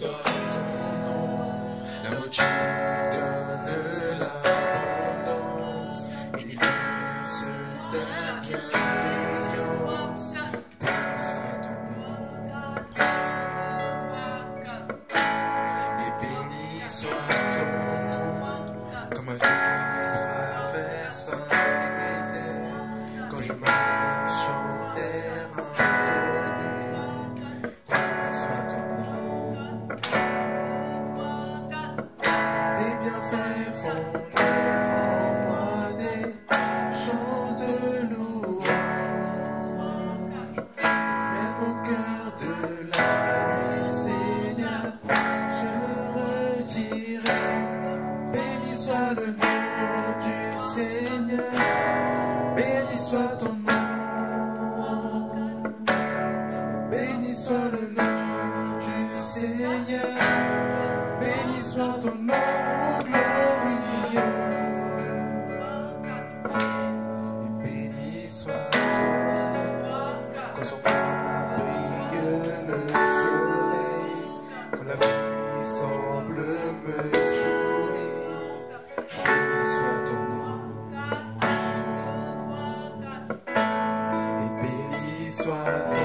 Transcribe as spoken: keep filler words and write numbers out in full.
soit ton nom, là où tu donnes l'abondance et déverses ta bienveillance. Béni soit ton nom, et béni soit ton nom, comme ma vie traverse un désert, quand je marche en terre inconnue. Béni soit ton nom, tes bienfaits font naître en moi des chants de louange, même au cœur de la nuit, Seigneur, je redirai, béni soit le nom du Seigneur, béni soit ton nom, béni soit le nom du Seigneur, béni soit ton nom glorieux, et béni soit ton nom, quand sur moi brille le soleil, quand la vie semble me sourire. Béni soit ton nom, et béni soit ton